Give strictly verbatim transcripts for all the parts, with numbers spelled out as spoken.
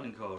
darling Corey.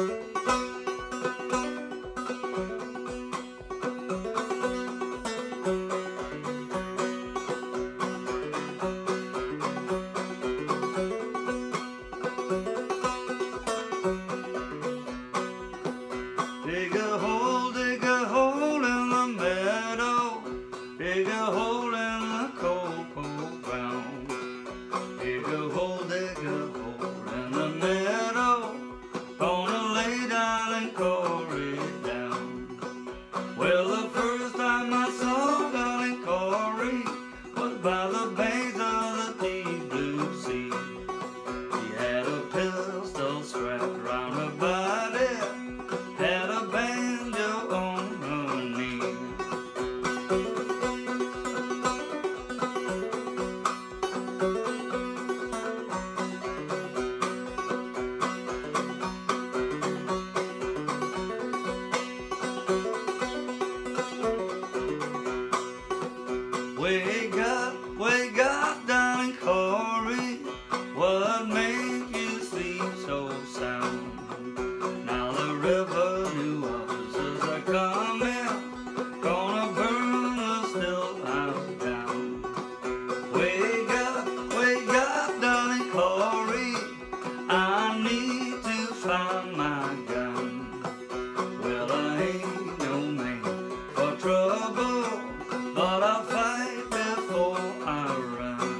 Dig a hole, dig a hole in the meadow, dig a hole in the cocoa ground. Dig a hole, dig a hole in the meadow, gonna lay darling Corey down. Well, the first time I saw darling Corey was by the banks of the deep blue sea. He had a pistol strapped round her body, had a banjo on her knee. Wake up, wake up, darling Corey, what make you sleep so sound? Now the revenue officers are coming, gonna burn the still house down. Wake up, wake up, darling Corey, I need to find my gun. Well, I ain't no man for trouble, but I'll fight before I run.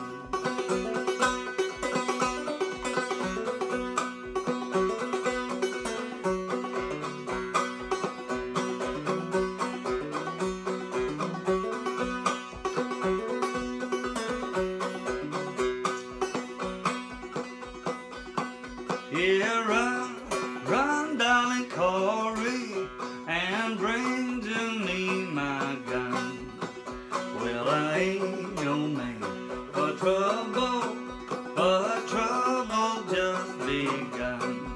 Yeah, run, run, darling Corey, and bring to me my gun. Well, I ain't no man for trouble, but trouble just begun.